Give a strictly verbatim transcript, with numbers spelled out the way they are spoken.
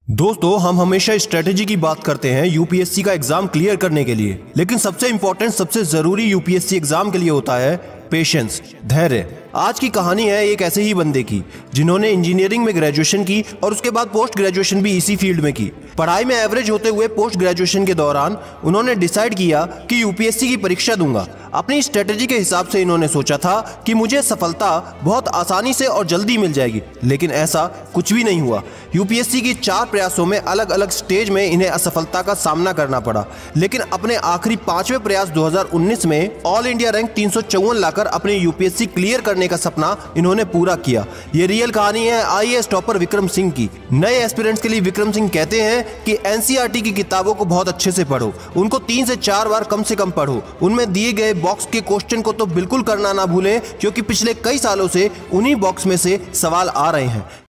दोस्तों, हम हमेशा स्ट्रेटेजी की बात करते हैं यूपीएससी का एग्जाम क्लियर करने के लिए, लेकिन सबसे इंपॉर्टेंट सबसे जरूरी यूपीएससी एग्जाम के लिए होता है पेशेंस, धैर्य। आज की कहानी है एक ऐसे ही बंदे की जिन्होंने इंजीनियरिंग में ग्रेजुएशन की और उसके बाद पोस्ट ग्रेजुएशन भी इसी फील्ड में की। पढ़ाई में एवरेज होते हुए पोस्ट ग्रेजुएशन के दौरान उन्होंने डिसाइड किया कि यूपीएससी की परीक्षा दूंगा। अपनी स्ट्रेटेजी के हिसाब से इन्होंने सोचा था कि मुझे सफलता बहुत आसानी से और जल्दी मिल जाएगी, लेकिन ऐसा कुछ भी नहीं हुआ। यूपीएससी की चार प्रयासों में अलग अलग स्टेज में इन्हें असफलता का सामना करना पड़ा, लेकिन अपने आखिरी पांचवें प्रयास दो हज़ार उन्नीस में ऑल इंडिया रैंक तीन सौ चौवन लाकर अपने यूपीएससी क्लियर करने का सपना इन्होंने पूरा किया। ये रियल कहानी है आईएएस टॉपर विक्रम सिंह की। नए एस्पिरेंट्स के लिए विक्रम सिंह कहते हैं कि एनसीईआरटी की किताबों को बहुत अच्छे से पढ़ो, उनको तीन से चार बार कम से कम पढ़ो, उनमें दिए गए बॉक्स के क्वेश्चन को तो बिल्कुल करना ना भूलें, क्योंकि पिछले कई सालों से उन्हीं बॉक्स में से सवाल आ रहे हैं।